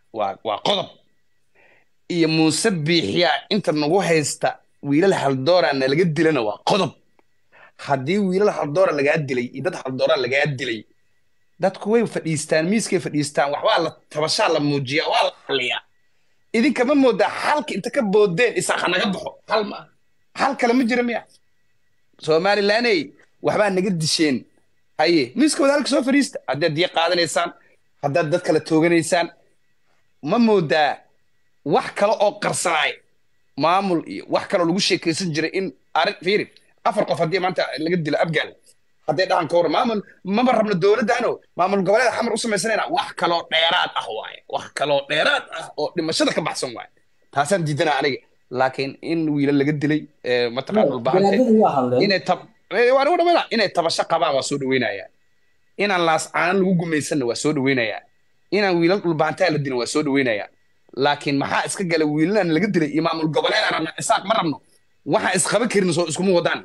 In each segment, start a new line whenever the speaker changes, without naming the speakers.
وقضب iyo muuse biixiya inta nagu haysta wiilal haldoora na laga dilana waa qodob haddii wiilal haldoora lagaa dilay iyo dad haldoora lagaa dilay dadku way fadhiistaan miiskay fadhiistaan waxbaa la tabashaa la muujiyaa waa la xaliyaa idinka ma moodaa xalka inta ka boodeen isaaqa naga baxo hal ma hal kale ma jira miya somalilaney waxbaa naga disheen haye miiska wadaalka soo fadhiista haddaad diya qaadanaysaan haddaad dad kala tooganaysaan ma moodaa wax kale oo qarsanaay maamul iyo wax kaloo lagu sheekaysan jiray in arrin fiiri afar qof haddii maanta laga dilo abgaal hadday dhahan ka war maamul maba rabno dowladdaano maamul goboleed xamar u samaysanayna wax kaloo dheeraad ah waaye wax kaloo dheeraad ah oo dhimashada ka baxsan waaye taasaan diidana aniga laakiin in wiilal laga dilay mataqaan dhulbahante inay tabasho qabaan waa soo dhaweynayaa inaan laas caanan lagu gumaysanna waa soo dhaweynayaa inaan wiilal dhulbahantaa la dilin waa soo dhaweynayaa laakiin maxaa iska gala wiilalan laga dilay iyo maamul goboleed aan rabna isaaq ma rabno waxaan isqaban karin soo iskuma wadaan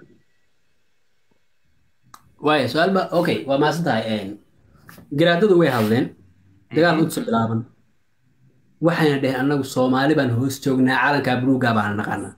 واي سؤال بقى اوكي وما صدق garaadadu way hadleen dagaal u soo bilaaban waxayna dhahay anagu Soomaali baan hoos joognaa calanka buluuga baan naqana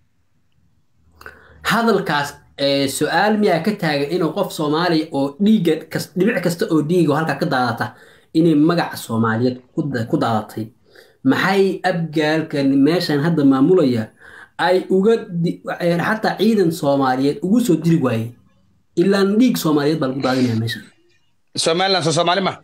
hadalkaas su'aal miyaa ka taagan inuu qof Soomaali oo dhiiga dhibic kasta oo dhiiga halka ka daadata inay magac Soomaaliyeed ku daadatay maxay abgaalkan meeshan hadda maamulaya ay uga hatta ciidan Soomaaliyeed ugu soo diri waayay ilaa dhiig Soomaaliyeed baa lagu daadinaya meeshan
Somaliland Soomaali ma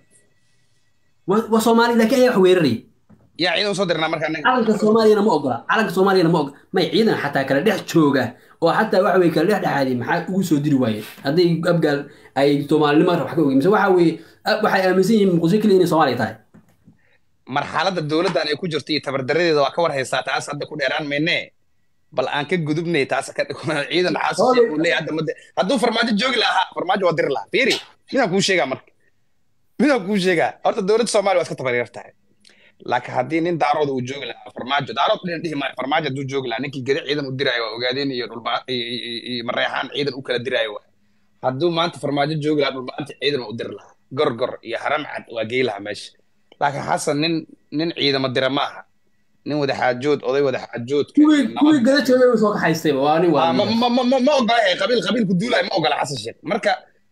وصومالي ذاك أي حويري
يا عيد وصدرنا مركان
على الصومالي أنا ما أقرأ على الصومالي أنا ما أقرأ ما يعيدنا حتى كلا ده شوجة وحتى وحوي كلا ده هذه محل وسود رواية هذي أبقى أي صومالي ما راح حكوا مثل وحوي وحي أمزين من قصيك لإني صومالي تاي
مرحلة الدولة ده أنا يكون جرتي تبردري ده وكور هي ساعة عاس هذا كل إيران مني بل أنك جذبني تاس كده عيد عاس ولا هذا مد هذا فرماج الجوج لا فرماج ودير لا فيري مين أكون شيء مرك مين أكون شيء أرد الدولة الصومالي واسكت تبرير تاعي لكن هذين إن دارود وجوج لا فرماج دارود لين ما فرماج دو جوج لا نك الجري عيد مدير أيوة وقاعدين يرول مريحان عيد الأكل الدير أيوة هذو ما أنت فرماج الجوج لا أنت عيد مدير لا قرقر يا حرام عد وقيلها ماشي لكن حسن نن عيد مدير معها نن وده حاجود أضي وده حاجود
كوي قلت شو بيسوق حيستي واني
ما أقول قبيل كدولة ما أقول حسن شيء مركا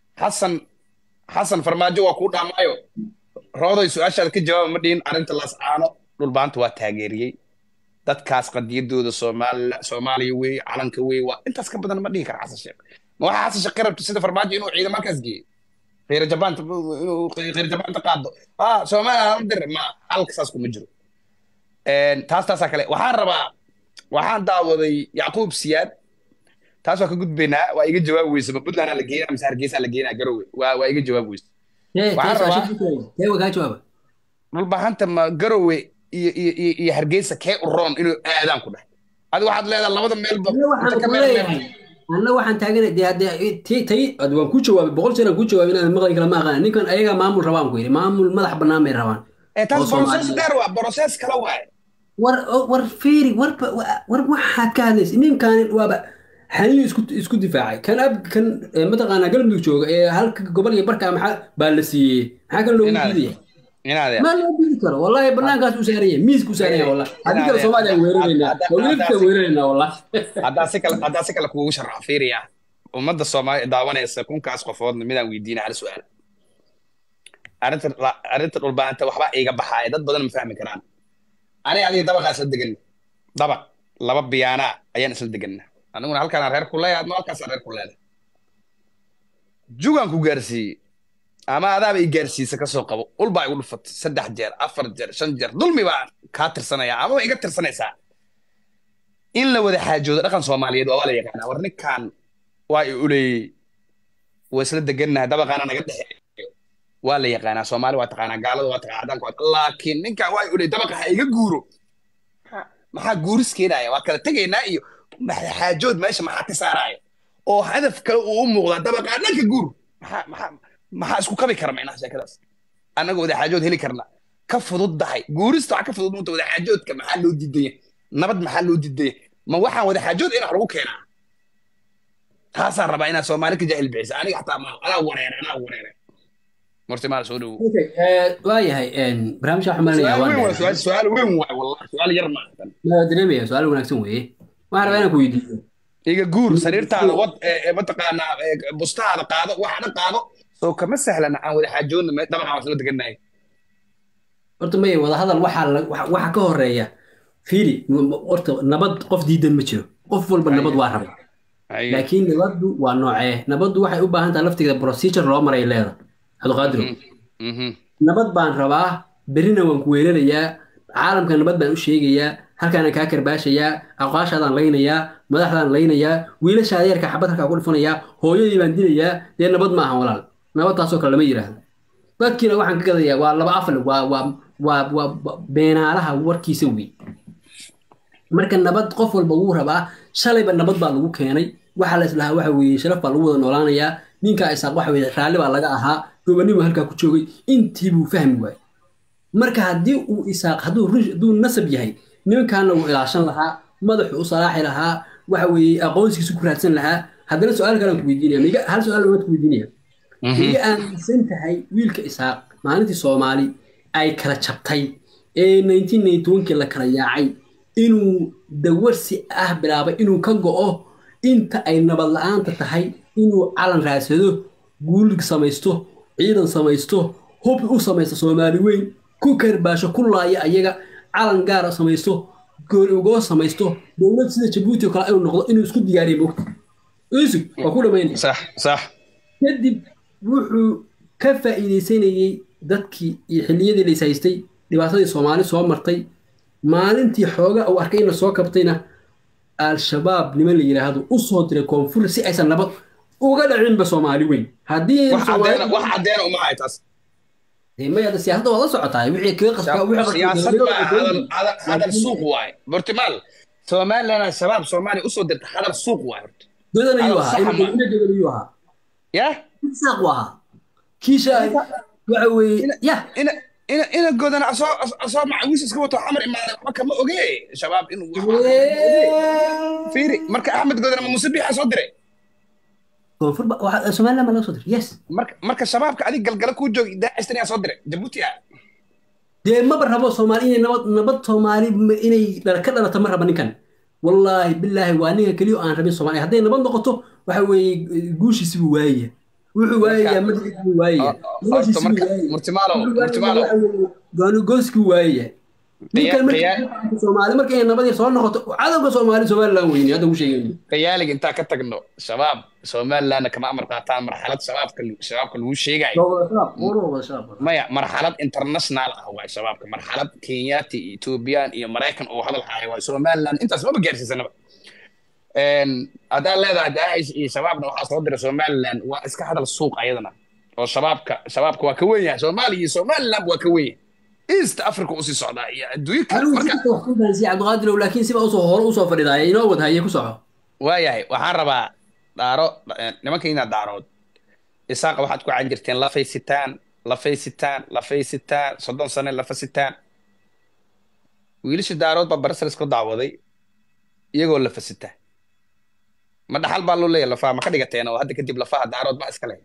حسن فرماجو وكودا مايو روضي سؤال كجواب مدين أنت الله سبحانه dhulbaanta waa taageeriyay dadkaas qadiyadooda Soomaali way calanka way waa intaas ka badan ma dhihi kara xasan sheekh ma waxa xasan sheekh qarabto sida farmaajo inuu ciidan markaas geeyo reer Japan inuu reer Japan qaado Soomaali aan dir ma halkaas kuma jiro taas kale waxaan daawaday Yaquub Siyaad taas waa ka gudbeenaa waa iga jawaab weysa Puntland la geeyay ama Hargeysa la geeyay garowe waa iga jawaab weysa waxaan rabaa
jawaab
dhulbaanta ma garowe iyo Hargeysa kee u roon inuu aadaan ku dhahay adigu waxaad leedahay labada meelba inta ka meel
أنا waxaan taageeray tay waan ku jawaabay boqol jeer aan ku jawaabay inaan maqal kala ma aqaan ninkan ayaga maamul rabaan ku yiri maamul madax banaan may rabaan
taas process dheer waa process kala waay
war fiiri war waxa ka hadlays ninkan waaba xaniyo isku difaacay kan mataqaana galmudug jooga ee halka gobol iyo barka maxaa baa la siiyay maxaa kan loo diiday ما لا بيذكر والله برنامج قاس وسارية ميز كوسارية والله هذيك الصومالية ويرينا ولدك ويرينا والله
هذا سكال كوش الرافيريا ومدة الصومالية دعوانا يسكون كاس قفوض من ويدينا على سؤال أردت الأولباء أنت وحبا إيجا بحاية ده بدل مفهم كران أنا يعني دبق أصدقني دبق لبا بيانا أيان أصدقنا أنا أقول هل كان غير كلها يا ما كان غير كلها جوان كوجرسي ama adaaba i gaarsiisa ka soo qabo ulbaa igu dhufatay 3 jeer 4 jeer 5 jeer dulmi baa ka tirsanaya ama iga tirsanaysaa in la wada xaajoodo dhaqan Soomaaliyeed waa la yaqaan war ninkan waa ay ulay wasla deganaa dabaqana naga dhaxeeyo waa la yaqaan Soomaali waa taqaana gaalada waa taqaana laakiin ninkan waa ay ulay dabaqa ha iga guuro maxaa guuriskeedaya waa kala tageynaa iyo xaajood meesha maxaa ka saaraya oo hadaf kale uu muuqda dabaqa dhanka guur maxaa isku kabi kara macnaha sheekadaas anaga wada xaajood heli karna ka fududdahay guurista waxa ka fudud inta wada xaajoodka maxaa loo diiday nabad maxaa loo diiday ma waxaan wada xaajood in lagu keenaa taasaan rabaa inaan Soomaali ka jahil bixisa aniga xataa ma ana wareer مرتي سو دو
okay waayahay barnaamijka waxaan malinayaa
سؤال
waa
وين
dheer
سؤال وين والله سؤال يرمى
ma dareemaya su-aal wanaagsan weeye waxaan rabaa inaan ku weydiiyo
iga guur sariirtaada wad mataqaanaa bustaada qaado waxna qaado soo kama sahlana aan wada xaajoodna dabcan aan isla deganahay
horta maya wada hadal waxa ka horeeya fiili horta nabad qof diidan ma jiro qof walba nabad waa rabay
haye
laakiin nabaddu waa noocee nabaddu waxay u baahan tahay laftigeeda procedure loo maray leeda cabdiqaadiro
mhm
nabad baan rabaa berrina waan ku weerarayaa caalamka nabad baan u sheegayaa halkaana kaa karbaashayaa aqwaashaadaan laynayaa madaxdaan laynayaa wiilashaada yarka xabad halkaa ku dhifanayaa hooyadii baan dilayaa dee nabad ma ahan walaal nabadtaasoo kale lama yidhaahdo dadkiina waxaan ka gadayaa waa laba afle waa beenaalaha warkiisa wey marka nabad qof walba wuu rabaa shalayba nabad baa lagu keenay waxa la islahaa waxa weeye sharaf baa lagu wada noolaanayaa ninka isaaq waxa weeye raalli baa laga ahaa gobonimo halkaa ku joogay intii buu fahmi waayey marka haddii uu isaaq hadduu nasab yahay nimankaana wuu ilaashan lahaa madaxu u salaaxi lahaa waxa weeye aqoonsigiisu ku raadsan lahaa haddana su-aal kalaan ku weydiinaya hal su-aal waan ku weydiinaya miga aaminsan tahay wiilka isaaq maalintii soomaali ay kala jabtay ee 1991kii la kala yaacay inuu dawarsi ah bilaabay inuu ka go'o inta ay nabad la'aanta tahay inuu calan raadsado guulig samaysto ciidan samaysto hub u samaysto soomaali weyn ku karbaasho ku laaya ayaga calan gaara samaysto gooni ugoo samaysto dowlad sida jabuuti oo kale ayuu noqdo inuu isku diyaariyo mogta isug waa ku dhamaynaya
صح صح
kadib wuxuu ka faa'iidaysanayay dadkii iyo xilliyadii la is haystay dhibaatadii soomaali soo martay maalintii xooga uu arkay in la soo kabtayna al-shabaab niman la yidhaahdo u soo diray koonfur si aysan nabad uga dhacinba soomaali weyn haddii
wax caddeena uma hay taas
mayada siyaasadda waa la socotaa wixii kaga qasba
siyaasad baa hadal suuq waaye bortimaal somaliland shabaab soomaali usoo dirta hadal suuq waaye horta
dodan ayuu ahaa dodan ayuu ahaa
ya
saaq u ahaa kiisha waxa weeye ya
ina godana asoo macawiis iska wato xamar imaada waxba kama oge shabaab inuu fiiri marka axmed godana ma musabixa soo diray
koonfur somaliland ma laga soo diray yes
marka shabaabka adig galgala kuu joogi daacistan yaa soo diray jabuuti ah
dee maba rabo soomaali inay nabad soomaali inay ka dhalato ma raba ninkan wallaahi bilaahi waa ninka keliya aan rabin soomaaliya hadday nabad noqoto waxa weeye guushiisi buu waayaya wuxuu waayayaa madaxiisi buu waayaya
murtimaalo
goonigoyskii waayaya ninkan soomaali marka inay nabadii soo noqoto cadowga somaliland weyni hadda ku sheegayno
kayaalig intaa ka tagno shabaab somalilandna kama amar qaataan marxalad shabaabka lagu sheegayo maya marxalad international ah waay shabaabka marxalad kenyaati iyo ethoobiyan iyo maraykan oo hadal haya waay somaliland intaas maba gaarsiisanaba haddaa leedahay daacish iyo shabaabna waxaa soo dira somaliland waa iska hadal suuq ayadana oo shabaabka waa ka wen yahay soomaaliya iyo somaliland waa ka wen yahay east africa usii socdaa iyo adduunyo kale
cabdiqaadir laakiin siba hore usoo fadhidaaya inoo wadhaye ku soco
waayahay waxaan rabaa nimanka inaad daarood isaaqa waxaad ku can jirteen lafay sitaan 30 sane lafa sitaan wiilasha daarood baa barsalis ku dacwaday iyagoo lafa sitaa ma dhaxal baa loo leeyahay lafaha ma ka dhigateen oo hadda kadib lafaha daarood ma iska leh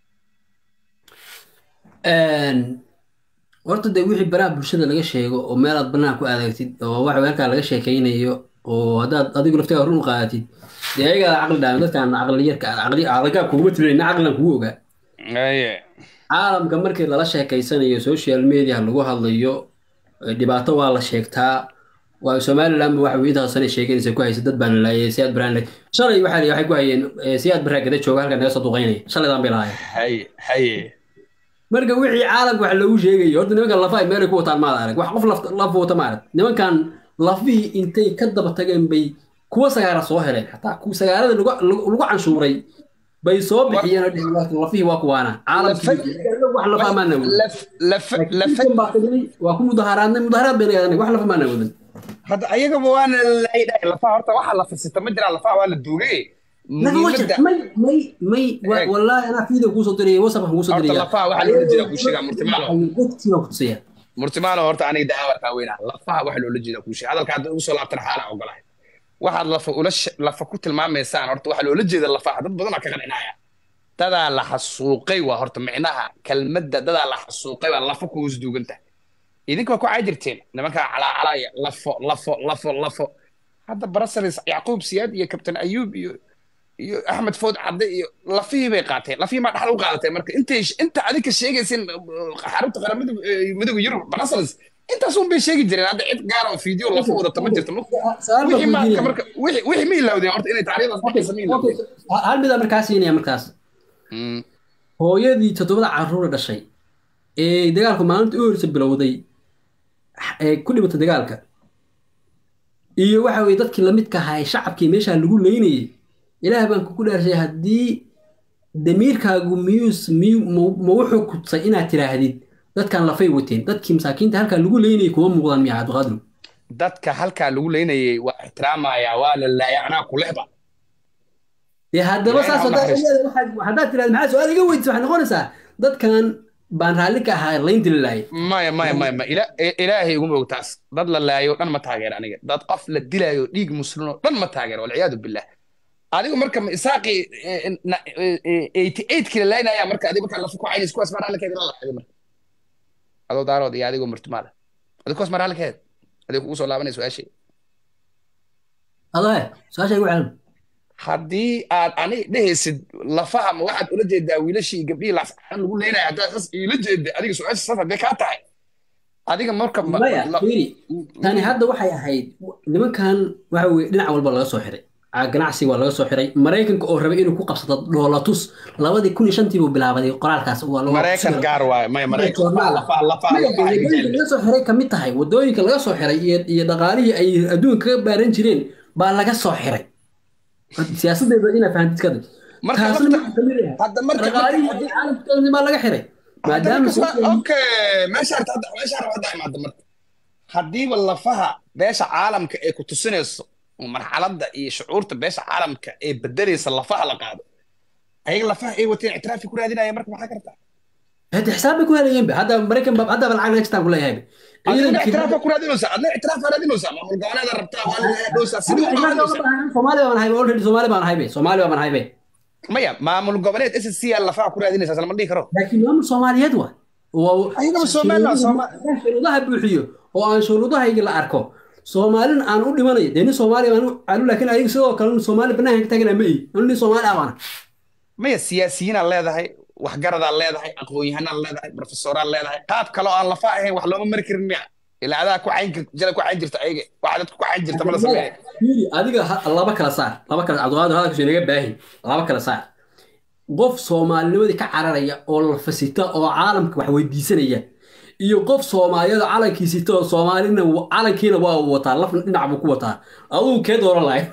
horta dee wixii baraha bulshada laga sheego oo meelaad banaanka ku adeegtid oo waxa halkaa laga sheekaynayo oo haddaad adigu laftiga run u qaadatid dee ayagaa caqli dhaam dadkaan caqliyarka caqligaa kuguma tirinayna caqligan kugu ogaa caalamka markii lala sheekaysanayo social media lagu hadlayo dhibaato waa la sheegtaa waa somaliland waxa weye intaas sanay sheeganaysa ku haysa dad baan laayay siyaad baraan shalay waxay ku hayeen siyaad baraa gada jooga halkan naga soo duqaynaya shalaydan bay lahaayeen
haye
marka wixii caalamka wax loogu sheegayo horta nimankan lafaha meelay ku wataan maad arag wax qof laf wata maarag nimankan lafihii intay ka daba tageen bay kuwa sagaara soo heleen xataa kuwa sagaarada lagu canshuuray bay soo bixiyeen lafihii waa kuwaana caalamkii wax lafa maana waa ku mudaharaadnay mudaharaad bayna yaadanay wax lafa maana wadan
hadda ayagaba waana laydhahay lafaha horta waxa la fasita ma jiraan lafaha waa la duugay
may wallaahi anaa video kuusoo diraya whatsapp kuusoo diraya
horta lafaha waxa loola jeedaa kuu sheegaa murtimaalo horta aniga daawarkaa weynaa lafaha waxa loola jeedaa kuu sheega hadalka hadda ugu soo laabtan xaalaa ogolahay waxaad lafa ku tilmaamaysaan horta waxa loola jeeda lafaha dad badanaa ka qancinaya dadaa la xasuuqay waa horta micnaha kelmadda dadaa la xasuuqay baa lafa ku hoos duuganta idinka waa ku caa jirteen nimankaa calaacalaya lafo hadda Brussels Yacquub Siyaad iyo Kabtan Ayuub iyo Axmed Food Cadde iyo lafihii bay qaateen lafihii ma dhaxal u qaadatay marka inta adinka sheegaysin xarunta qaramada midowga Yurub Brussels intaas un bay sheegi jireen hadda cid gaar oo fiideo lafo wadata ma jirto wixii maadka marka wixii ma ilowdeen horta inay taariikhdaas marka sameeyeen
hal mid markaas siinaya markaas hooyadii 7 carruur dhashay ee dagaalku maalinta u horreysay bilowday ee ku dhimatay dagaalka iyo waxa weeye dadkii la midka ahaa shacabkii meesha lagu leynayay ilaahay baan ku dhaarshay haddii damiirkaagu ma wuxuu kutsay inaad tiraahdid dadkan lafay wateen dadkii masaakiinta halkaa lagu leynayay kuma muuqdaan miya cabdiqaadir
dadka halkaa lagu leynayay waa ixtiraamaya waa la laayacnaa kulehba
dee haddaba saas haddaad tirahda maxaa su-aal iga weydiisa waxay noqonaysaa dadkan baan raalli ka ahaa laynti la laayay
maya ilaahay iguma og taas dad la laayo dhan ma taageero aniga dad qof la dilaayo dhiig muslim oo dhan ma taageero walciyaadu billah adigu marka isaaqii 88 kila laynaya marka adigu marka lafu ku caynis kuwaas mar halkeeda la laayo marka adoo daarood iyo adigu murtimaada adigu kuwaas mar halkeeda adigu kugu soo laabanay su-aashay
adoo su-aashay ugu celan
haddii aad ani dhehaysid lafaha ma waxaad ula jeedaa wiilashii gabdhihii laasxaan lagu leynaya haddaad sas iila jeeda adiga su-aasha sas haddee kaa tahay adiga marka
maya fiiri tani hadda waxay ahayd nimankan waxa weye dhinac walba laga soo xiray ganacsi waa laga soo xiray maraykanka oo rabay inuu ku qabsado dhoolatus 2005 buu bilaabay qoraalkaas
maraykan gaar waaye maya maraykan
laga soo xiray kamid tahay wadooyinka laga soo xiray iyo dhaqaalihii ay adduunka ka baaran jireen baa laga soo xiray siyaasadeeda ina fahantis kada
hadda marka
caalamka laga xiray maadaama
meesha hadda marka haddiiba lafaha beesha caalamka ee ku tusinayso marxaladda iyo shucuurta beesha caalamka ee bedelaysa lafaha la qaado ayaga lafaha ay wateen ictiraafi ku raadinaya marka maxaa kartaa
هذا حساب يكون هذا ينبه هذا مريكان باب هذا بالعقل ايش تقول لي هاي
adina ictiraaf ku raadinaysa adina ictiraaf raadinaysa ma mulgaanada rabtaa waa dhoosa sidii u raadinaysa
Soomaaliya baan haybe already Soomaaliya baan haybe
maya maamul goboleed SSC lafaha ku raadinaysa salma dhigi karo
laakiin maamul Soomaaliyeed waa
ayaga Soomaaliya
shuruudaha buuxiyo oo aan shuruudahayga la arko Soomaalin aan u dhimanayo deeni Soomaaliya aan laakiin ayaga sidoo kale Soomaaliya banaanka tagana ma ii anni Soomaaliya baan
maya siyaasiyiin leedahay wax garada leedahay aqoon-yahanada leedahay professorada leedahay qaab kale oo aan lafa ahayn wax looma mari karin miya ilaa adaa ku cayn jirta ayaga waxa dadku ku cayn jirta ma la sameeyay
adiga laba kala saar Cabdiqaadir hadalka sheegay baahi laba kala saar qof Soomaalinimadii ka cararaya oo la fasita oo caalamka wax weydiisanaya iyo qof Soomaaliyada calankiisita oo Soomaalina calankiina waa wataa laf dhinac buu ku wataa aduu kee dooran lahayd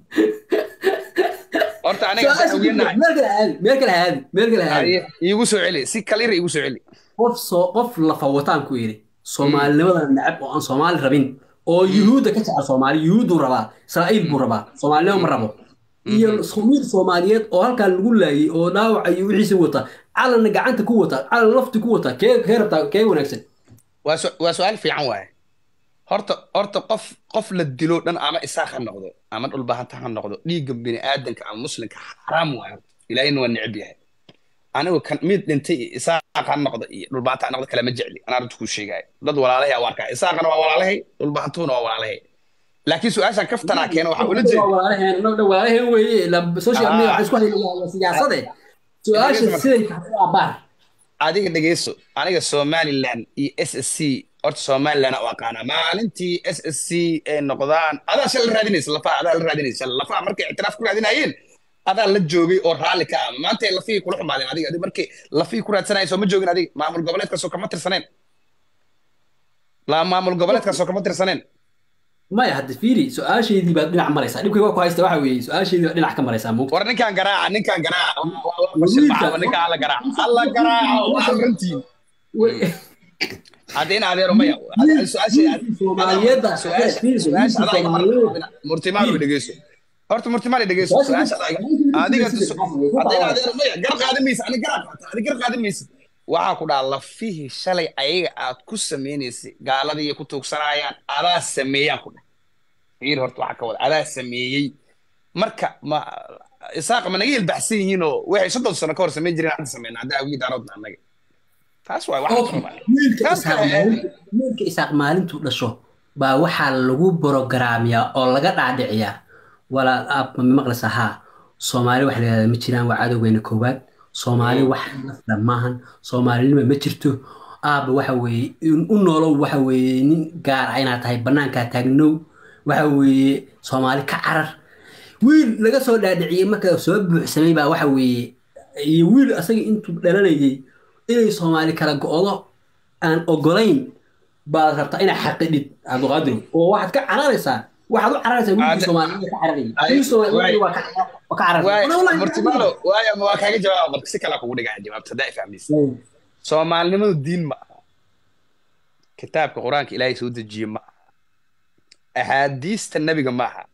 horta aniga saxawiyana
meel kale haadi
iigu soo celi si kaliir iigu soo celi
qof la fawataan ku yiri Soomaalinimada nacab oo aan Soomaali rabin oo yuhuuda ka jecel Soomaali yuhuudu rabaa Israa'iil buu rabaa Soomaaliya ma rabo iyo Soomaaliyeed oo halka lagu laayay oo dhaawac ay wixii wata calan gacanta ku wata calan lafti ku wata kee rabtaa kee wanaagsan
waa su'aal fiican waaye horta qof la dilo dhan ama isaaq noqdo ama dhul baahanta ha noqdo dhiigga bini aadanka ama muslimka xaraam waayo ilaahayna waa neceb yahay anigu kan mid dhintay isaaq ha noqdo iyo dhul baahanta ha noqdo kala ma jecli ana runta ku sheegay dad walaalahay aan arkaa isaaqana waa walaalahay dhul baahantuna waa walaalahay laakiin su'aashan kaftana keeno waxa ula jeedaa
walaalahay weeye la social media waxa isku hayay siyaasadda su'aasha siday tahay baar
adiga dhageyso aniga Somaliland iyo SSC horta Somaliland oo aqaana maalintii SSC ee noqdaan adaa shal raadinaysa lafaha markay ictiraaf ku raadinayeen adaa la joogay oo raali ka ah maanta lafii kula xumaadeen adiga markii lafii ku raadsanayso ma joogin adiga maamul goboleedka soo kama tirsaneen la maamul goboleedka soo kama tirsaneen
maya hadda fiiri su'aasheedii baad dhinac maraysaa dhibkayga ku haysta waxa weeye su'aasheedii baad dhinac ka maraysaa muuqaal
war ninkan garaaca ninkan la garaaca waa runtii hadina adeero maya
Soomaaliyada
murtimaal dhageyso horta murtimaal dhageyso adiga hadina adeero maya gar qaadamaysa aniga gar qaadamaysa waxa ku dhaa lafihi shalay ayaga aad ku sameeynaysa gaaladii ku tuugsanayaan adaa sameeyaan ku dhaa fiir horta waxa ka wada adaa sameeyay marka ma isaaq ma naga ilbaxsan yihiinoo waxay 30 sano ka hor samayn jireen hadda sameyn hadda awgii daaroodna annaga taas waay waxa
okay
rabaa
wiilka
taas
isaaq
kale
maalintu wiilka isaaq maalintuu dhasho baa waxaa lagu borogaraamiyaa oo laga dhaadhiciyaa walaal aab ma maqlaysa haa soomaali wax la yidhahda ma jiraan waa cadowgeena koowaad soomaali wax nafla maahan soomaalinima ma jirto aabba waxa weeye u noolow waxa weeye nin gaar ah inaad tahay bannaankaa taagnow waxa weeye soomaali ka carar wiil laga soo dhaadhiciyey marka soo buuxsamay baa waxa weeye iyo wiil asaga intuu dhalanayay inay soomaali kala go'do aan ogolayn baad rabtaa inaad xaqidhid cabdiqaadir oo waxaad ka cararaysaa waxaad u cararaysaa wiilkii soomaaliyeed ka cararayay wiil soomaaliyeed waa ka cararaysaa
murtimaalo waaya ma waa kaaga jawaaba marka si kale kugu dhigaa jawaabta haddaa ifahmaysa soomaalinimadu diin ma aha kitaabka qur-aanka ilaahay soo dejiye ma aha axaadiista nebiga ma aha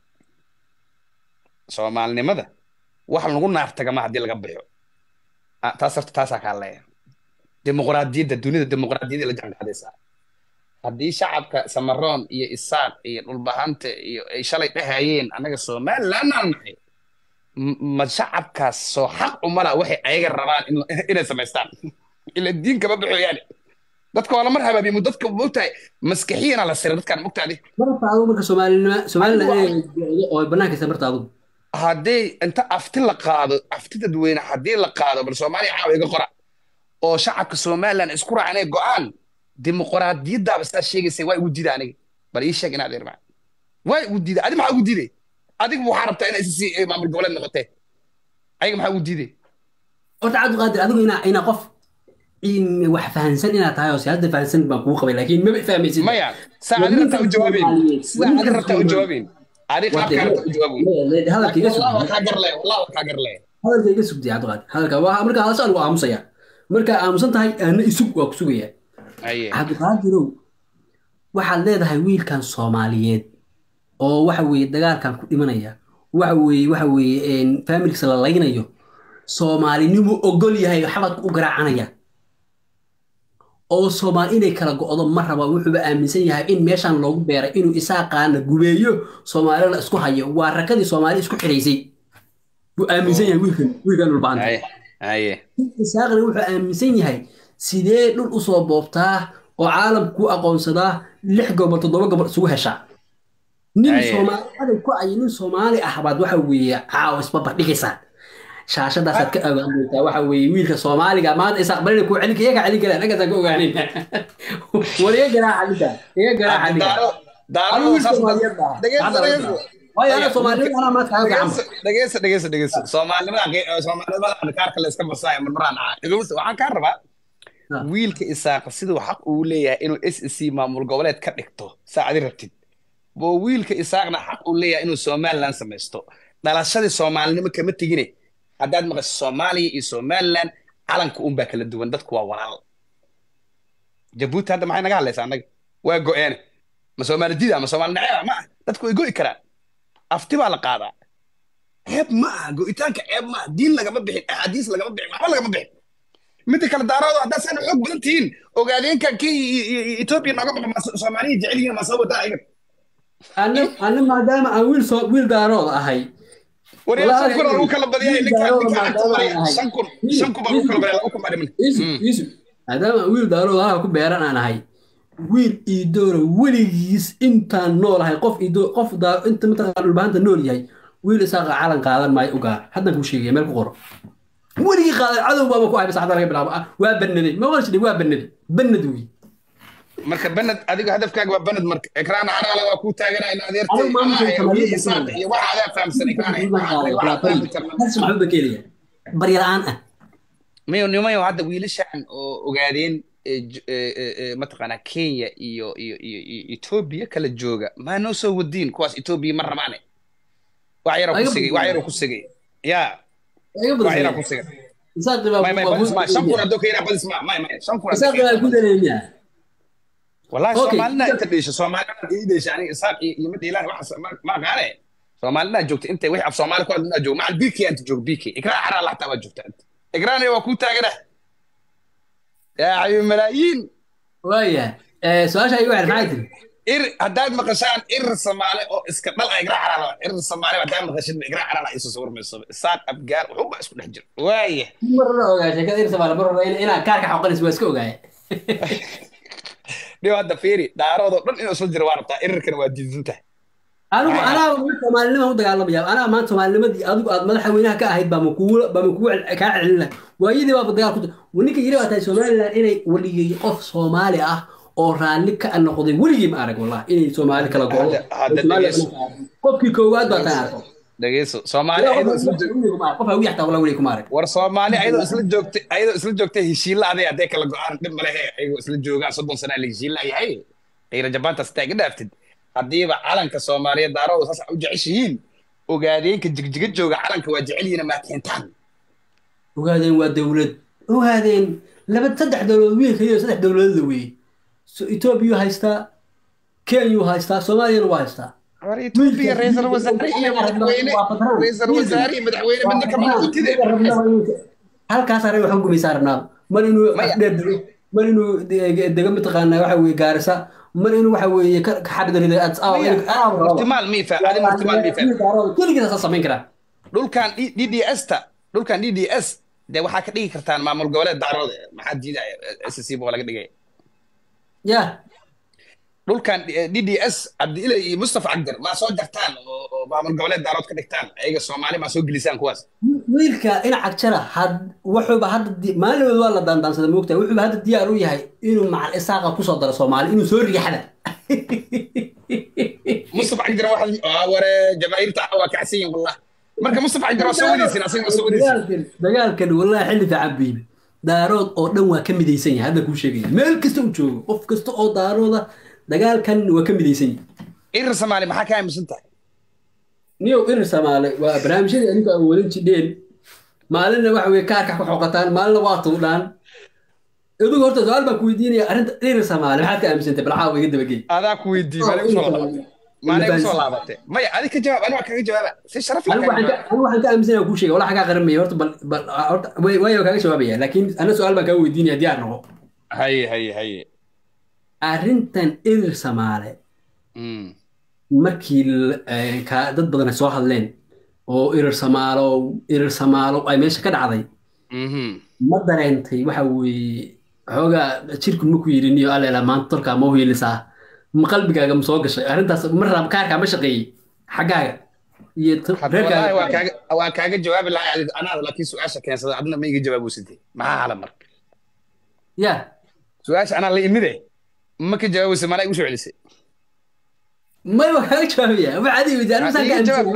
soomaalinimada wax lagu naartaga ma haddii laga baxo taas horta taasaa kaa leeya dimuqraadiyadda dunida dimuqraadiyadda la jaanqaadaysaa haddii shacabka samaroon iyo isaaq iyo dhulbahante iyo ay shalay dhahayeen annaga somaliland aan nahay ma shacabkaas soo xaq umala waxay ayaga rabaan inay samaystaan ila diin kama baxo yani dadka waa lamar habaabimu dadka mogtahay maskaxiyana la sira dadkaan mogtaadi
marta adigu marka somaliland oo banaankiisa marta adigu
haddii inta afti la qaado afti dadweyne haddii la qaado bal soomaaliya caawa iga qora oo shacabka somaliland isku raacnay go'aan dimuqraadiyaddaaba sidaa sheegaysay waa igu diida aniga bal ii sheeg inaad irmaa waa igu diida adi maxaa ugu diiday adigu waxaa rabtaa inay isi maamul goboleed noqotee ayaga maxaa ugu diiday
horta cabdiqaadir adigu inaa qof wax fahansan inaad tahay oo siyaasadda fahansan baan kugu qabay laakiin maba fahmaysid
maya saa adi rabtaa u jawaabeyn sidaa adi rabtaa u jawaabeyn adi qaabkaa rabtaa u jawaabeyn
hadalkaiga
wallah waa kaa garlee wallah waa kaa garlee
hadalkaiga sugtay cabdiqaadir hadalka marka hadasha anigu aamusaya markaa aamusan tahay ana isug waa ku sugaya cabdiqaadirow waxaad leedahay wiilkan soomaaliyeed oo waxa weeye dagaalkan ku dhimanaya waxa weeye faamilkiisa la laynayo soomaalinimuu ogol yahay xabadku u garaacanaya oo soomaali inay kala go'do ma raba wuxuuba aaminsan yahay in meeshan loogu beeray inuu isaaqaana gubeeyo soomaalina isku hayo waa rakadii soomaali isku xidhaysay buu aaminsan yahay wiilkan dhulbaanta isaaqna wuxuu aaminsan yahay sidee dhul u soo boobtaa oo caalamku aqoonsadaa 6 gobol 7 gobol isugu heshaa nin soomaali adag ku ay nin soomaali ah baad waxa weeye caaw isbabar dhigaysaa shaashadaasaad ka ogaanaysaa waxa weeye wiilka soomaaliga maanta isaaq balina ku celin iyaga celin karaan agaasaan ka ogaanin wariga garaaca ninka iga garaaca ninka
dhegeyso soomaalinimada kaarka la iska basaayo marmaraan waxaan kaa rabaa wiilka isaaqa siduu xaq ugu leeyahay inuu SSC maamul goboleed ka dhigto saacadi rabtid boo wiilka isaaqna xaq uu leeyahay inuu somaliland samaysto dhalashadii soomaalinimo kama tegine haddaad maqasho soomaaliya iyo somaliland calanka unbaa kala duwan dadku waa walaal jabuuti hadda maxay naga hadlaysaa annaga waa go'eene ma soomaali dida ma soomaali naceeba ma ah dadku way go'i karaan afti baa la qaadaa ceeb ma aha go'itaanka ceeb ma aha diin lagama bixin axaadiis lagama bixin waxba lagama bixin midda kale daaroodo haddaad sana xoog badan tihiin ogaadeenkan kii etoobiya nooga baqa soomaaliya jecel yihiin ma soo wadaa iyaga
ana maadaama aan wiil daarood ahay
waryaa 5 kun lagu kala badiyay ninkaan 5 kun baa lagu kala badiyay 2 kun baa dhiman
maadaama wiil daarood aha ku beeran aan ahay wiil iidoora weligiis intaan noolahay qof inta mataqaan dhulbaanta nool yahay wiil isaaqa calan qaadan maayo u gaar haddan kuu sheegaya meel ku qoro weligii qaaday cadow baaba ku ahay saacada laga bilaabo waa bannaday ma warshidi waa bannad wey
marka banad adiga hadafkaaga waa banad marka ekraan caraala waa ku taaganaa in adeertay iyo waxa adaa fahamsan
maxamed bakeeliya baryaraan ah
nimayo hadda wiilashan oo ogaadeen mataqaanaa Kenya iyo Ethiopia kala jooga ma noo soo wadiin kuwaas Ethiopia ma rabaane wax yar ku sigay ya wax yar ku sigay shankuna dokeena badis ma shankuna
ku dareemiya
والله سومالنا انت ليش سومالنا ايديش يعني اساق يمد الى ما قال سومالنا جوجت انت وحي في سومالي كنا جو مع البيكي انت جو بيكي اقرا حرا لا حتى جوجت انت اقراني وكو تاغنا يا عيون ملايين
ويا سؤال شيء واحد معايا
haddaad maqashaan irir Soomaali oo iska dhal ay igra xaraan irir Soomaali haddaad maqashin igra xaraan ay isu sawir mayso isaaq abgaar wuxuu ba isku dhex jiro waaye
marna ogaa sheekada ir Soomaali marna inaa kaarka xoqanayso waa iska ogaay
dhiyo hadda fiiri daaroodo dhan inuu isla jiro waa rabtaa irirkana waa diidintahay
anigu anaa Soomaalinimo u dagaalamaya anaa maanta Soomaalinimadii adigu aad madaxweynaha ka ahayd baa makugu kaa celina waayidii baa dagaal ku ninka yiri waa tahay Soomaaliland inay waligii qof Soomaali ah oo raalli ka noqday waligii ma arag wallahi inay Soomaali kala go'o qofkii koowaad baa taan arko
dhageyso Soomaali ayadoo isla joogtay
qof hawi xataa wallahi waligii kuma arag
war Soomaali ayadoo isla joogtay heshiila aday kala go'aan dib ma lehe ayagoo isla joogaan 30 sano la heshiila yahay qeyra Jabaanta staaga dhaaftid haddiiba calanka Soomaaliyeed daarooda saas u jeceshihiin ogaadeenka jigjiga jooga calanka waa jecel yihiin ma keentaan
ogaadeen waa dawlad ogaadeen saddex dawladood wiilka iyo saddex dawladood weey Ethiopia haysta Kenya haysta Soomaaliya waa haysta
war Ethiopia ra'iisul wasaare iyo madaxweyne midna kama utide
halkaas aray waxa gumaysaa Ronaldo mar inuu dega mitaqaana waxa weey gaarisa mar inuu waxa weeye ka xabdarida
ihtimaal miifa adin ihtimaal miifa
kaligiisa sameyn kara
dhulkan DDS de waxa ka dhigi kartaan maamul goboleed daarood maxaa diidaya SSC boo laga dhigay
ya
dhulkan DDS Abdiile iyo Mustafa Cagdar ma soo jartaan oo maamul goboleed daarood ka dhigtaan ayaga Soomaali ma soo gelisaan kuwaas
wiilka ina cagjara wuxuu hadda maalin waa la daandaansaday moogtaa wuxuu hadda diyaar u yahay inuu macal isaaqa ku soo daro Soomaali inuu soo riixada
Mustafa Cagdar waxa ware jamaahirta waa kacsiin wallahi marka Mustafa Cagdar soo wadaysin asaga soo wadaysin
dagaalkan wallahi xilli fiican biib daarood oo dhan waa ka midaysan yahay hadda ku sheegay meel kasta uu joogo qof kasta oo daarooda dagaalkan waa ka midaysan yahay
irir Soomaali maxaa ka aaminsan tahay
niyow irir Soomaali waa barnaamijyada adinku aan wadan jideen maalinna waxa weeye kaarka ku xoqataan maalinna waa tuudhaan idigu horta su'aal baan ku weydiinaya arrinta irir Soomaali maxaad ka aaminsantahay bal caawa iga dabagey
adaa ku weydiiyay مالك وصل لعبته ما هذيك الجواب انا كان جواب في شرف لك
انا waxaan ka aaminsanaa ku sheegay wala xaga qaramay horta bal way kaaga jawaabaya laakiin ana su'aal baan ka weydiinaya diyaar noqo
hay
arrintan irir Soomaali markii dad badan soo hadleen oo irir Soomaalo ay meesha ka dhacday ma dareentay waxa weeye xoogaa jirku ma ku yiriniyo alla maanta tolka ma heelisaa ma qalbigaaga ma soo gashay arrintaas marna kaarka ma shaqeeyay xagaaga iyo
reerkaaga waa kaaga jawaabi lahayd ana laakiin su'aasha keensada adna ma iga jawaabu sidii maxaa hala marka
ya
su'aasha ana la imide ma ka jawaabaysa mana igu soo celisay
ما يبغى جوابية ما عادي ودي أنا مثلا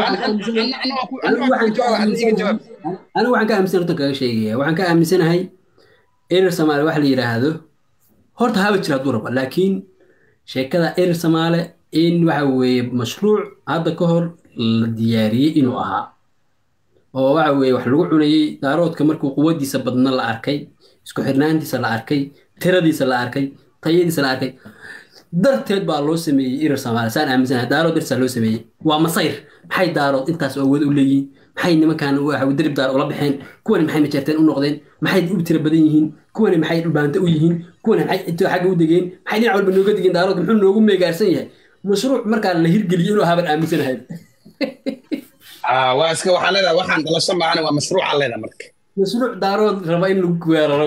أنا وعن كام سنة تك شيء وعن كام سنة هاي إير سمالة واحد يرى هذا هرت هذا ترى دورة لكن شيء كذا إير سمالة إن وعوي مشروع هذا كهر الدياري إنه أها وعوي وحلو عني دارات كمركو قوة دي سبضنا الأركي إسكو حرنان دي سلا أركي ترى دي سلا أركي طيب دي سلا أركي darteed baa loo sameeyay irir Soomaali saan aaminsan daaro dirsa loo sameeyay waa masayr maxay daaro intaas oo wad u leeyihiin maxay nimankan waxa uu dirib daar ula bixeen kuwan maxay ma jeerteen u noqdeen maxay u tira badan yihiin kuwan maxay u baanta u yihiin kuwan maxay inta xaq u degeen maxay dhinac walba nooga degeen daaro muxuu noogu meegaarsan yahay mashruuc markaa la hirgeliyo inuu habar aaminsanahay
waa iska waxa leedahay waxaan dhalasho maana waa mashruuc leedahay marka
mashruuc daaro raba in lagu weeraro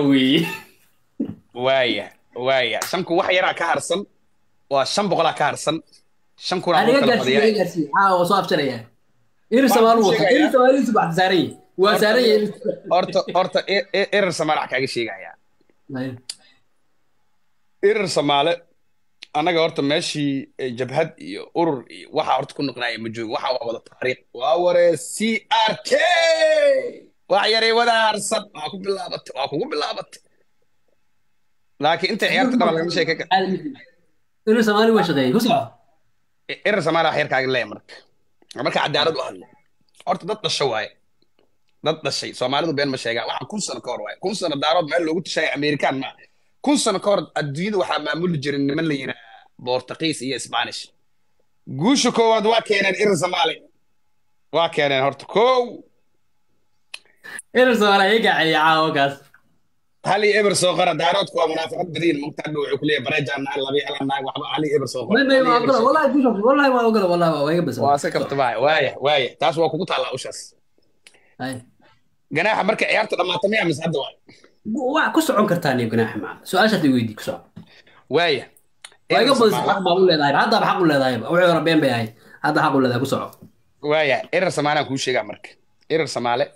waaya shanku wax yara ka harsan وشن بقولها كارسن شن كورا
أنا قاعد وصاف شرية إير سمال وصل إير سمال يسبح زاري وزاري
أرتا إير سمال حكى شيء جاية إير سمال أنا قررت ماشي جبهة أور واحد أرت كنا قناعي مجوي واحد وضع الطريق وأور سي آر كي وعيري ولا أرسل أكو بالله بط لكن أنت عيرت قبل مش هيك
إير سمالي وش غير قصة
إير سمالي حير كاغ لا marka cadaalad u hadlo horta dad dhashay Soomaalidu been ma sheegaan waxa kun sano ka hor waay kun sano daarood meel loogu tashay American ma kun sano ka hor adduunyada waxa maamul jirin niman la yiraahdo Portuguese iyo Spanish guusha koowaad waa keeneen Irir Soomaali waa keeneen horta koow
Irir Soomaali iga caawo kaas
علي إبر سوقرة دارات كوا منافقات بدين مقتدوا كلية بريجا نار لبي على نار وحب علي إبر
ما
سوقرة
ما
علي إبر
أقول
سوقرة
والله بشوف والله ما أقول والله ما هي بس
واسكر تبعي وايه تاس وكوكو على أوشس
هاي
جناح مركز عيارته لما تميع مسحد واي
كسرعون كرتاني جناح مع سؤال شتي ويدي كسر
وايه إبر
وأيقظ بس
سمالة
حق ما أقول له هذا بحق ولا ذايب أوعي ربين بيهاي هذا حق ولا ذا كسر
وايه إبر سمالة كل شيء مركز إبر سمالة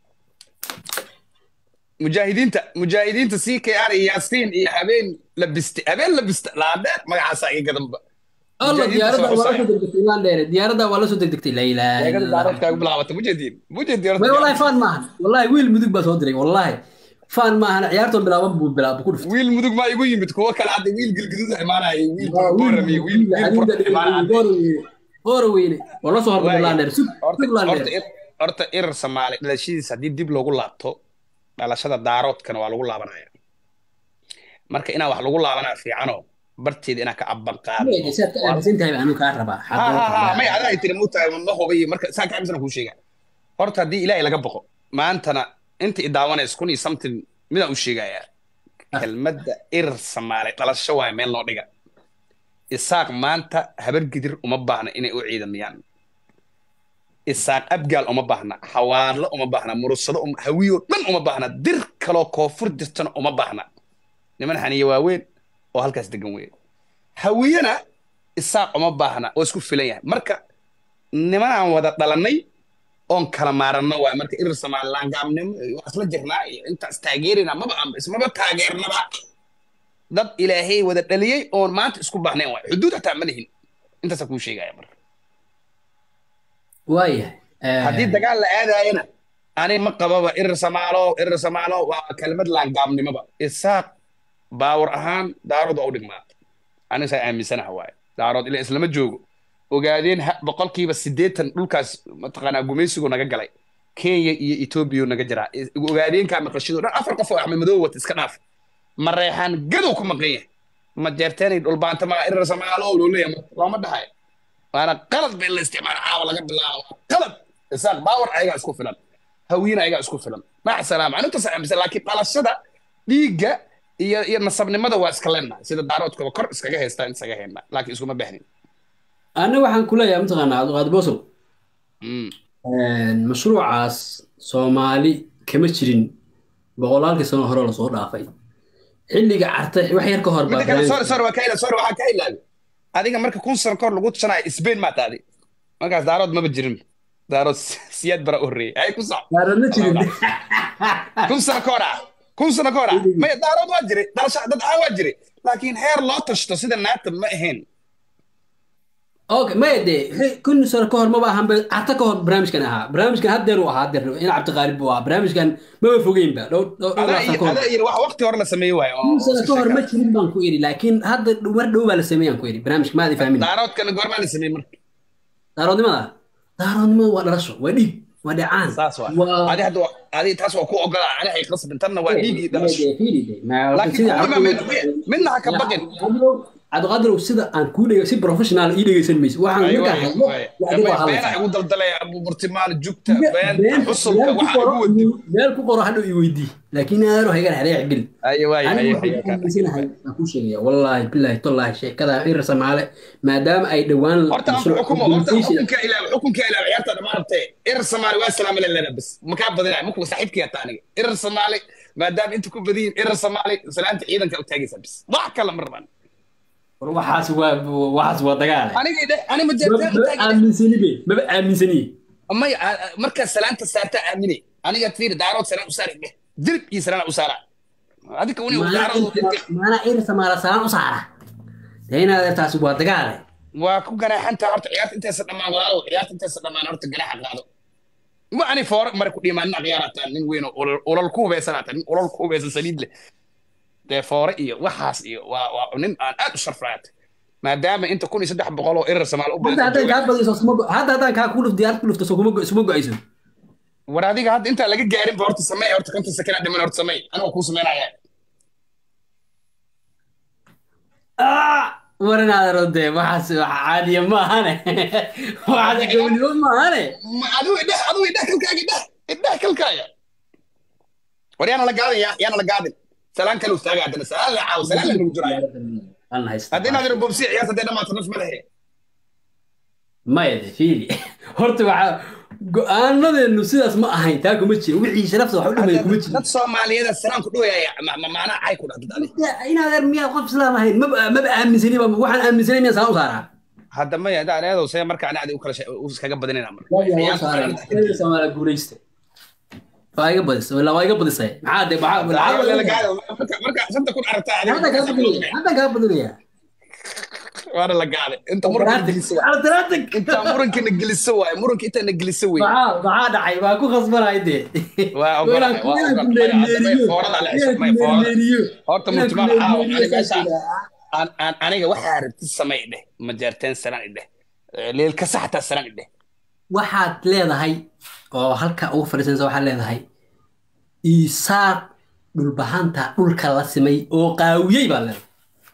مجاهدين تسي كيار ياسين يا أبين لبست لا ده ما عسى يقدم
الله
مجاهدين
ديارة
تسوى
ولا
حسين
سو دقدقتي لا دير ديارة ولا سو دقدقتي لا إله
يا
إلا
قد دارت
الله
كاغ بلاوت مجاهدين
ما والله
ديارت
فان معنا والله ويل مدق بس هدري والله فان معنا عيارتهم بلا بكون فت
wiil mudug ma igu yimid kuwo kale hadda wiil galgaduud imaanaya wiil
ويل
boorami wiil
ويل
wiil
حديد
burco imaanaya
غور ويني والله سو هرب لا
waaya
دير سوق
horta
لا
horta
دير
horta irir Soomaali dhalashadiisa haddii dib loogu laabto dhalashada daaroodkana waa lagu laabanaya marka inaa wax lagu laabanaa fiicano barteed inaa ka abban
ما
qaadno
يجي سات بس انت هاي انا كهرباء
ha ha
حقوق
ha may
الله
adaa tiri muutahay ma hubiyo marka saa ka cabsana kuu sheega horta haddii ilaahay laga boqo maantana inta i daawanaysa kun iyo something midaan u sheegayaa kelmadda irir Soomaali dhalasho waay meel noo dhiga isaaq maanta habar gidir uma baahna inay u ciidamiyaan isaaq abgaal uma baahna xawaarlo uma baahna murussado hawiyo dhan uma baahna dir kaloo koonfur jirtana uma baahna niman xaniye waaweyn oo halkaas degan weeye hawiyana isaaq uma baahna oo isku filan yahay marka nimanaan wada dhalannay oon kala maaranno waay marka irir Soomaaliland gaabnimo waa isla jirnaa iyo intaas taageerina ismaba taageernaba dad ilaahay wada dhaliyey oon maanta isku baahnayn waay xuduud hataa ma lihin intaasa kuu sheegaya marka
وايه
haddii dagaal la aadayana ani ma qababa irir Soomaalo waa kelmad laangaabnimoba isaaq baawar ahaan daarood waa u dhigmaa aniga saa aaminsanaha waaye daarood ila islama joogo ogaadeen boqolkiiba 80 dhulkaas mataqaanaa gumaysigu naga galay Kenya iyo Ethiopia naga jiraa ogaadeenka maqashido dhan afar qof oo Axmed Madow wata iska dhaaf ma reexaan gadow ku maqan yahay ma jeerteen dhulbaanta ma irir Soomaalo oo leeyahay looma dhahay waana qalad bay la isticmaal caawa laga bilaabo qalad isaaq baawar ayaga isku filan hawiina ayaga isku filan ma salaam anta saamsan laakiin qalashada dhiiga iyo nasabnimada waa iska leenna sida daaroodka kor iskaga haystaan isaga heena laakiin iskuma baahnin
انا waxaan ku leeyahay mtaqaana Cabdi Bosow mashruucaas Soomaali kama jirin boqolaalkii sano hore la soo dhaafay xilliga cartay wax yar ka hor baa
sorry waa ka ilaawi adiga marka kun sano kor lagu tusanayo Spain ma taadi markaas daarood maba jirin daarood siyaad bara urrey ay ku sax
daaradna jirin
kun sano kor ma daarood waa jiray dhalasha dad waa jiray laakiin heer loo tashto sida naata ma ahayn
اوكي ما يدي كل سنه كهر ما بقى هم حتى كهر برنامج كان برنامج كان هدر وهدر انا عبد الغالب هو برنامج كان ما فوقين بقى لو
هذا يروح وقت ورا سميه واي
كل سنه كهر ما تشيلين بان كويري لكن هذا ورد هو اللي سميه كويري برنامج ما ادري فاهمين
دارود كان غور ما سميه مر
دارود ما ولا رشو ودي ودعان
هذه تاسو كو اوغلا على اي قصب انتنا ودي درش لكن منها كبقن
عاد قادر sida aan ku dhigay si professional ii dhigaysan mise waxaan markaa hadlo
been ay u daldalay abu burtimaal jugta been xusulka waxa ugu wadi
meel ku qoro hadhow ii weydii laakiin aanu haygan haday gal
ay
ku sheegaya wallahi billahi tallahi sheekada ir Soomaali maadaama ay dhawaan
xukunka ilaa ciyaarta dhamaatay ir Soomaali waa salaam lana bas ma ka badinay ma ku saaxiibkiya taaniga ir Soomaali maadaama inta ku badin ir Soomaali salaanta ciidanka u taagaysa bas wax kala marban
waxaas waa dagaal
aniga ma jeertaan
ma aaminsani
ama marka salaanta saarta aamini aniga fiir daarood salaan u saari dirib iyo salaan u saara adika uni daarood
maana ir Soomaali salaan u saara deena taas waa dagaal
waa ku ganaxanta horta ciyaarta intaas dhamaan walaalo ciyaarta intaas dhamaan horta ganaxa qaado ma ani foor mar ku dhimaana ciyaaratan nin weyn oo ulal ku hubaysanata nin ulal ku hubaysan saliid leh foore iyo waxaas iyo waa nin aan aad u sharfaat maadaama inta 1300 oo irir Soomaali u
badan hadda ka ku luf diyaar ku lufto soo go'ayso
war adiga hadda inta laga gaarin horta samee horta kanta sakana dhiman horta samee aniga ku sameynaya
warana rode waxaas caadi ma ahane waxa gowliyo ma ahane
adu kalkaaga war yana la gaadin salaan kale u taaga haddana salaan la caaw salaan la nagu jiraya
aan haysta
haddii inaad ir bobsi ciyaas haddii dhamaato naf ma lehe
maya de fiiri horta waxaa go-aanadeennu sidaas ma ahayn taa kuma jiro wixii sharafta wax u dhimaya kuma jiro
dad Soomaaliyeed salaan ku dhawaya macna ay ku dhaqdad
inaad miyaad qof islaam ahayn maba aaminsani waxaan aaminsanay miyaan saan u saaraa
hadda maya hadda anaadoo say marka anaadi u kala u iskaga badinayna marka
Soomaaliya guulaysta waa iga badisay wala waa iga badisay maxaa de
marka santa ku aragtaa
hadda ka badinaya
waana la gaaday inta muranka nageliso waay muranka inta nageliso way
maxaa dhacay waa ku khasbanay de
waa horta mujtamac aniga waxaa rabti samay dheh ma jaarteen sanaan dheh leel ka saxta sanaan dheh
waxaad leedahay oo halka ugu fariisanaysa waxaad leedahay isaaq dhulbahanta dhulka la simay oo qaawiyey baa leedahay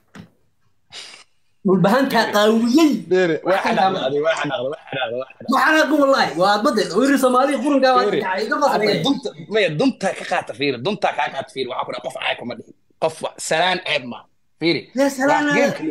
dhulbahanta qaawiyey waxaan wallahi waa badde wiir Soomaali quranka waa iga fasay
dunta ka qaata fiir dunta ka qaata fiir waxa ku qof ay kuma dhihin qof salaan eeb ma fiiri
يا سلام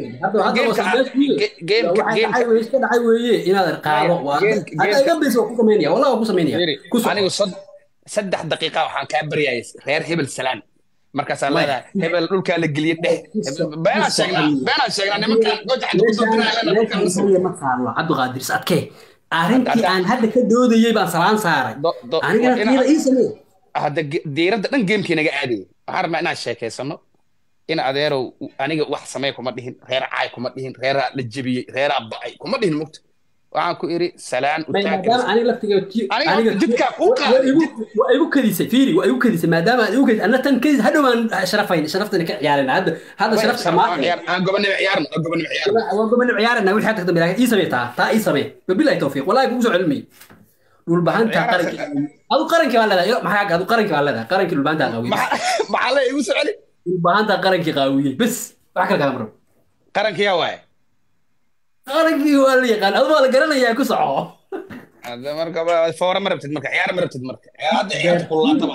جيم iska dhacay weeye inaad qaado waa adiga bis ku sameynaya wallahi ku sameynaya
anigu saddex daqiiqo waxaan ka bariyay reer hebel salaan markaas aan leedahay hebel dhulka la geliye dheh beena sheegnaa nimankan gojaxan ku soo dirayna
ma qaalo Cabdi Qaadir sadkee arrintii aan hadda ka doodayay baan salaan saaray aniga tiira ii sameey
hadda diirada dhan geemkii naga aaday waxaan rabnaa inaan sheekeysano in adeerow aniga wax samee kuma dhihin reer caay kuma dhihin reer la jabiyay reer ba'ay kuma dhihin mugta waxaan ku iri salaan u taagay
aniga laftiga
aniga jidka ku qaaday
waa igu kadisay fiiri waa igu kadisay maadaama igu kadisay anna tan kadis hadhow aan sharaftana ka ciyaarana hadda sharaf samaa
aan gobonimo ciyaarna
waa gobonimo ciyaarna wixii hadda dambe ii sameeyta taa ii samee billahi tawfiiq wallahi kugu soo cilmi dhul bahanta qaranki adu qaranki waa leedahay maxaa adu qaranki waa leedahay qaranki dhul bahanta qawi
maxaa la igu soo celi
bahanta qaranki qaawiyay bas wax kale kala maro
qaranki yaa waay
qaranki waa la yaqaan adu waa la garanayaa ku soco
hada marka foora ma rabtid marka ciyaar ma rabtid marka hadda ciyaar kullaataba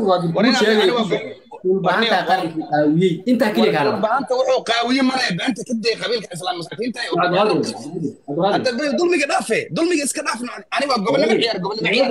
bahanta qaranki qaawiyay inta kaliya kala
bahanta wuxuu qaawiyay maray bahanta ka day qabiilka islaam masaakiinta hadda dulmiga dhaafe dulmiga iska dhaafna aniga gobonimo ciyaar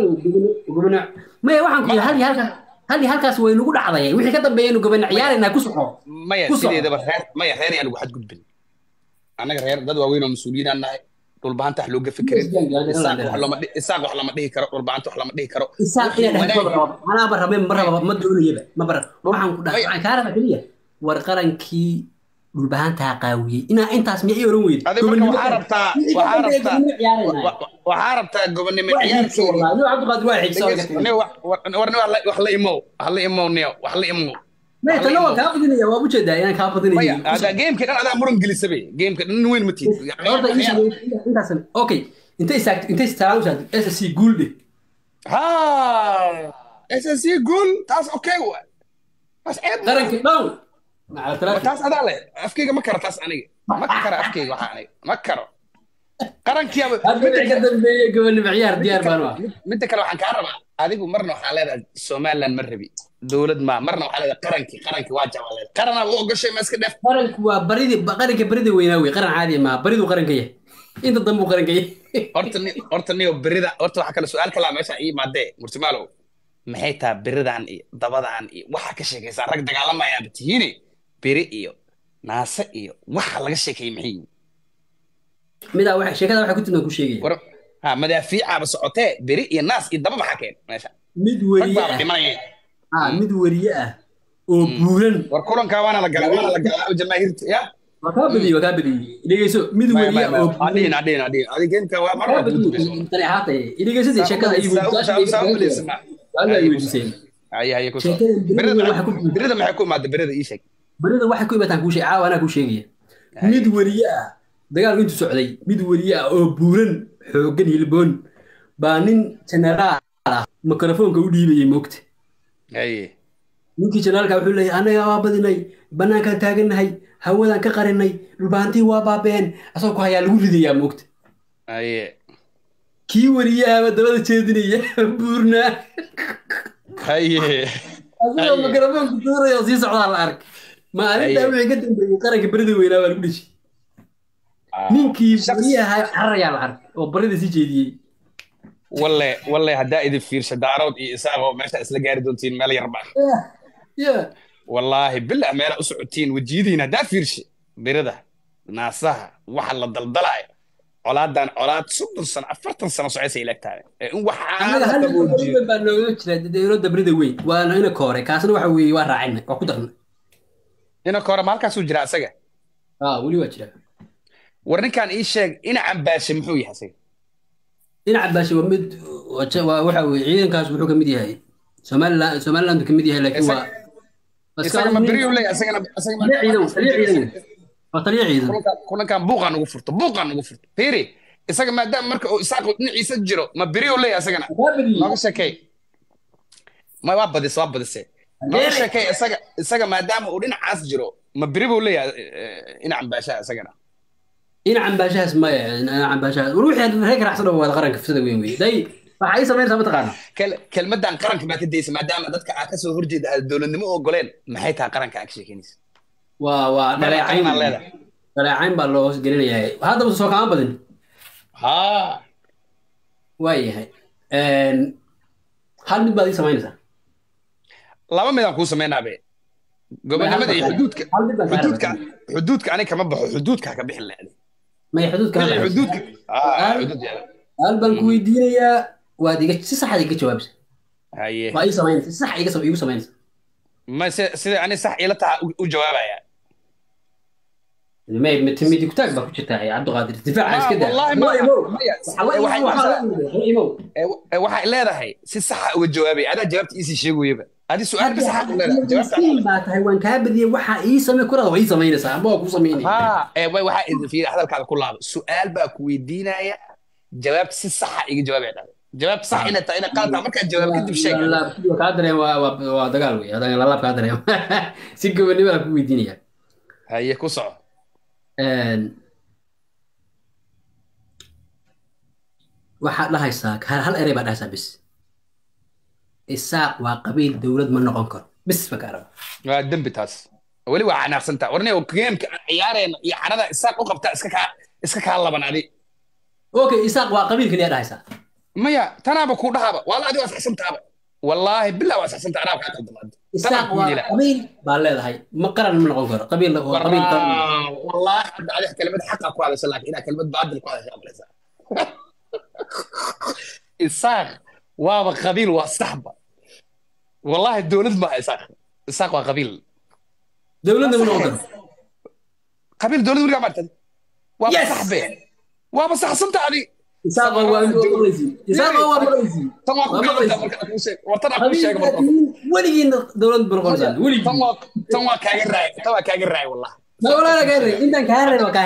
ma
waxaan ku hal halkaas way nagu dhacday wixii ka dambeeyay gobon ciyaarina ku soco
maya sideedaba reer yaan ugu xad gudbin anaga reer dad waaweyn oo mas'uuliyiin aan nahay dhul baanta wax looga fikirin isaaq wax lama dhihi karo dhul baanta wax lama dhihi karo
ana barabay ma doonayaba ma bar waxaan ku dhahay waxaan ka rabaa kaliya war qarankii dhul baanta qaawiyay intaas miyay oran weyd
waxaa rabtaa gobonimo ciyaarka
wallahi Cabdi Qaadir waa xigso
warna wax la imo wax la imo
ما تلو كابدين يا أبو جدا يعني كابدين
هذا جيم كده أنا مرن جلس بيه جيم كده وين متي
أوكي أنت استعاوز إس سي جول دي
إس سي جول تاس أوكي بس عيب
ترى كده
تاس هذا له أفكيك ما كره تاس أنا ما كره أفكيك وحاني ما كره قرن كيا
قدم قبل بعيار ديار بانوا
متى كانوا عن كهرباء هذيك مرنا على الصومال المربي دولد ما مرنا على قرنكي واجب على قرن ابو قشي ما اسك دف
قرنك وبريد قرنك بريد ويناوي قرن عادي ما بريد وقرنكيه انت ضمو قرنكيه
hortani بريده horta waxa kala su'aal kala meesha ii maade murtimaalo maxay taa biridan iyo dabadan iyo waxa ka sheekaysa rag dagaalamaya batiini biri iyo naasa iyo waxa laga sheekay maxay
mida waxa sheekada waxa ku timid ku sheegay
ha madaafiica ba socotee biri iyo naas iyo daba waxa keen meesha
mid mid wariye ah oo buuran
war kulanka waana la galaa jamaahiirta ya
wakaabadi dhigeyso mid wariye oo
adin adigenka waa marba
tani haatay dhigeyso sheekada ay
ay ku birida maxay ku maad birida ii sheeg
birida waxa ku imataan ku sheegay ana ku sheegaya mid wariye ah dagaalku intuu socday mid wariye ah oo buuran xoogan hilboon baa nin generaal ah mikrofoonka u dhiibayay moogta ninkii generaalka wuxuu leeyahay anaga waa badinay banaankaan taaganahay hawadan ka qarinay dhulbaantii waa baabeen asagoo ku hayaa lagu ridayaa moogta kii wariyaha dabada jeedinaya buurnaa asagoo
haye
makarafoonka tuuraya oo sii socdaa la ark maalintaa
haye
wixii ka dambeeyey qaranka berida weynaa baa lagu dhashay ninkii
shaqs
beriyaha cararayaa la ark oo barida sii jeediyey
walle haddaa idin fiirsha daarood iyo isaaqoo meesha isla gaari doontiin meel yar baa
ya ya
wallaahi bilah meela u socotiin wajiidiin haddaa fiirsha birida naasaha waxa la daldalaayo colaadan colaad 30 sano 40 sano socosay ilagtahay in waxaa
annaga
la
hal
qaboojiyo
weyn baa nooga jira dowladda berida weyn waana ina koore kaasna waxa weeye waa raacina waa ku darna
ina kora maalkaasuu jira asaga
weli waa jira
war ninkaan ii sheeg ina cambaashe muxuu yahay asaga
dhinaca baashe waa mid waxa weeye ciidankaas wuxuu ka mid yahay somaliland ka mid yahay laakiin waa
isaga ma beriyo leeyahay asaga ma
taliya ciidan
kulankan buuqaan ugu furto fiiri isaga maadaama marka uu isaaqo dhinaciisa jiro ma beriyo leeyahay asagana nooga sheekay ma waa badise nooga sheekay isaga maadaama uu dhinacaas jiro ma beri buu leeyahay ina cambaashaha isagana
dhinacan baashahaas maya dhinacan baashahaas war wixii reer ganacsan oo wada qaranka fusada weyn wey day waxa ay sameynaysaa mataqaana
kelmadan qaranka baa ka daysa maadaama dadka aad kasoo horjeeda aad dowladnimo ogoleen maxay tahay qaranka aad ka sheekeynaysa
waa dhaleecayn baa loo hoos gelinayaa haddaba soo kama badin
haa
waayahay hal mid baad ii samaynaysaa
laba midaan kuu sameynaabe gobonimada iyo xuduudka ani kama baxo xuduudka ka bixin lahayd
may xuduudka
xuduudka
hal baan ku weydiinayaa waad si sax iga jawaabsa
haye
waa ii samaynaysa si sax igu samaynaysa
ma sida ani sax ila taha u jawaabaya
may mid ku taag baa ku jirtaa cabdiqaadir difaaca iska daa
waxay leedahay si saxa uga jawaabay adaa jawaabta iisii sheegayaba adi su'aal bas xaq leedahay
jawaabta baa tahay waan kaa badiyay waxa ii samay kurada waa ii samaynaysaa ama waa ku samaynaya
waxa idin fiiri hadalkaada ku laabo su'aal baa ku weydiinaya jawaabta si saxa iga jawaabay dhahday jawaabta sax inay tahay inay qalad tahay markaa jawaab kadib sheeg
kaa dareen waa dagaal wey laalaab kaa dareen si gobonimo baa ku weydiinaya
haye ku soco
waxaad dhahaysaa hal erey baa dhahaysaa bis isaaq waa qabiil dowlad ma noqon karo bis ba kaa raba
waa dembi taas weli waa canaaqsantaa warne geemka aan ciyaarayna iyo carada isaaq u qabtaa iska kaa laban adi
okay isaaq waa qabiil kaliya dhahaysaa
maya tanaaba kuu dhahaaba waala adi waa saxsantaaba wallaahi bilaa waa saxsanta anaaba kaa qaldamaad
isaaq waa qabiil baa leedahay ma qaran ma noqon karo qabiil
wallaahi hadda adiga kelimad xaqa ku hadasha laakiin inaa kelimad baadil ku hadasha amalaysaa isaaq waaba qabiil waa saxba wallaahi dowlad maaha isaaq waa qabiil
dowladna ma noqon karo
qabiil dowlad weligaa maartad waaba saxbe waaba saxsanta adi
isaaq waa maqlaysiin isaaq waa maqlaysiin
tan waa ku gaabanta marka ku sheeg wartan ku sheeg marka
weligiina dowlad ma noqonaysaa weligii
tan waa kaaga raay wallahi
dowlada ka reey intaan kaa reey waa kaa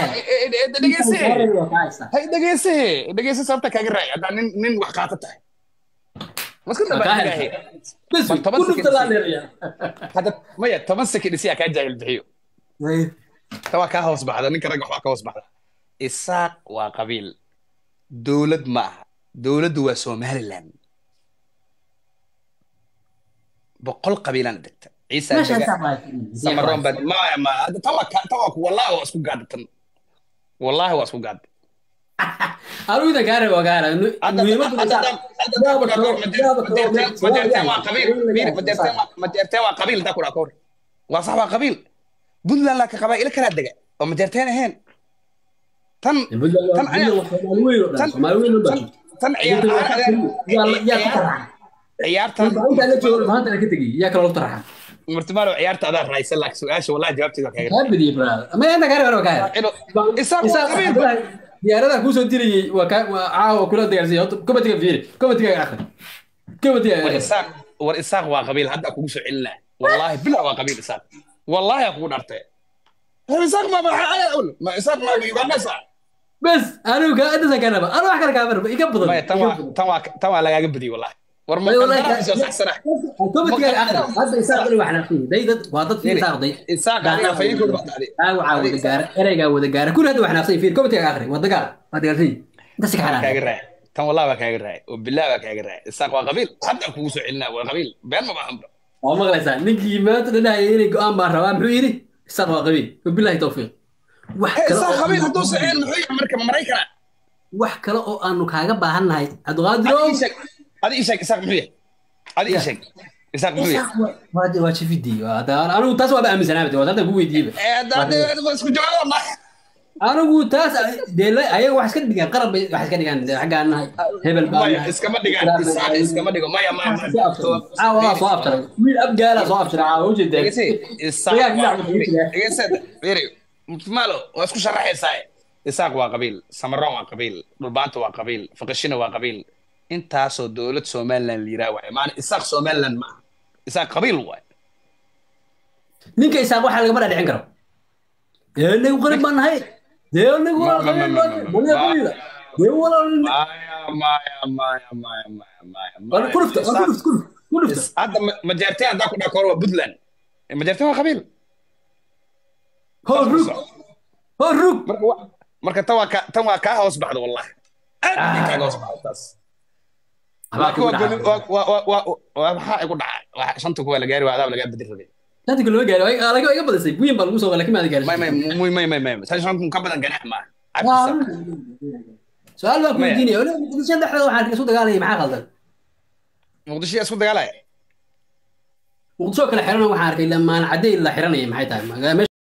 dhegeyse sababta kaaga raay hadda nin wax qaata tahay maska dabaahay
bas ku dhufta la leeyahay
hadda maya 10 second si aka jaahil bixiyo tawa ka hoos baxda ninka rag wax ka hoos baxda isaaq waa qabiil dowlad ma aha dowladdu waa Somaliland boqol qabiilan degta ciise samaroon bad ma tawa wallahi waa isku gaadatan wallahi waa isku gaad
aruida gaare waa gaare
majeerteen waa qabiil daa kuraa kor waa sax waa qabiil buntland laa ka qabaa'ilo kala dega oo majeerteen ahayn tan ciyaartan مرتمالو عيارته هذا الرئيس لك سؤال والله جاوبتي لك
هذه برا ما انا قاعد انا قاعد
اساق
ديارada ku soo diriyay waa kula dagaalsay komatiga fiiri komatiga akhir komatiga
war isaaq waa qabiil hadda kugu soo celinaa wallahi bila waa qabiil isaaq wallahi aku dhartay isaaq ma isaaq ma yuganasa
bas anu ka adasa kanaba anu wax kala kaamar iga badan
tan waa lagaaga badiyay wallahi
والله كومنتي اخر هذا يساعدني واحنا فيه دايد وهذا في يساعدني
يساعد فيكم بعد
عاود قاره اريغا ودا قاره كل هذا واحنا فيه كومنتي اخر ودا قال هذا قال فيه انت سكحنا
كاغراي تن والله كاغراي وبالله كاغراي يساق قبيل حتى كو سو علنا وقبيل بين ما بحمد
waa maqlaysaa ninkii maanta dhahaya inay go'aan baan rabaa muxuu yidhi isaaq waa qabiil wabilaahi tawfiiq wax kale
isaaq
oo
qabiil
aanu
hadduu saceen muxuu yahay marka maraykana
wax kale oo aanu kaaga baahannahay
adi
cabdiqaadirow
ii sheeg adi ii sheeg isaaq muxuu yahay adi ii
ya
sheeg isaaq muxuu yahay
waa jifidii anigu taas waaba aaminsanaaba waa hadda ku weydiiyeba
isku jawaabana
anigu taas dee ayaga wax iska dhigaan qarab bay wax iska dhigaan xaggaan nahay hebel baan
maya
nahay
iskama dhigaan
sidaas bay
isaaq
nahay
iskama dhigo maya maya
waxaan
maya
soo abtiray caawa soo abtiray wiil abgaala soo abtiray caawa ujeedaa
dhegeyse isaaq
dagaa
waa
dhinac buu jira
dhegeyse fiiri malo waa isku sharaxaysaa isaaq waa qabiil samaroon waa qabiil dhulbaanta waa qabiil faqashina waa qabiil intaasoo dowlad somaliland la yiraa waaye maana isaaq somaliland ma aha isaaq qabiil waaye
ninka isaaq waxa lagama dhaadhicin karo dee anagu qarab baan nahay dee anagu
ma
waa
ma ma
qabiil
ma
baan
ma
nahay
ma
qabiila dee walaal
maya maya maya maya maya maya
ku
maya
dhufta
isaaq
ku dhufta
hadda majaartee haddaa ku dhaha kahor waa puntland majaartee waa qabiil
hoo
saas ku
rug
soco
hoo rug
marka tan waa kaa hoos baxdo wallahi aad bay kaaga hoos baxdo taas
waxbaa
laakiin
kugu
waa
dhacay
waa maxaa igu dhacay shanta kuwa la gaari waa adaab lagaa bedel rabay
dadka loo gaaray laga iga badisay buyin baa lagu soo laakiin ma gaarsiin
may san shan ka badan ganax ma cabdi
waa
isaaq
su'aal baan ku
maya
weydiinaya wala muqdisho dhexdeeda waxaan isu dagaalayay maxaa qaldan
muqdisho yaa isku dagaalaya
muqdisho kale xiran waxaan arkay lamaan caday la xiranayay maxay tahay